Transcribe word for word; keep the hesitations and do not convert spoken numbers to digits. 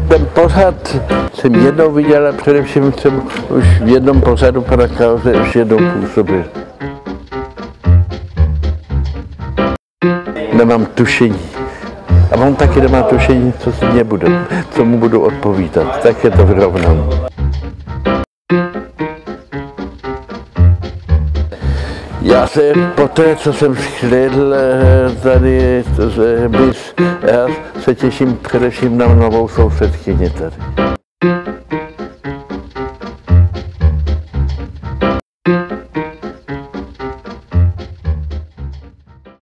ten pořad jsem jednou viděl a především jsem už v jednom pořadu pana Krause už jednou působil. Nemám tušení. A on taky nemá tušení, co si mě budu, co mu budu odpovídat. Tak je to vyrovnané. Já se po té, co jsem schlédl tady, já se těším především na novou sousedkyni tady.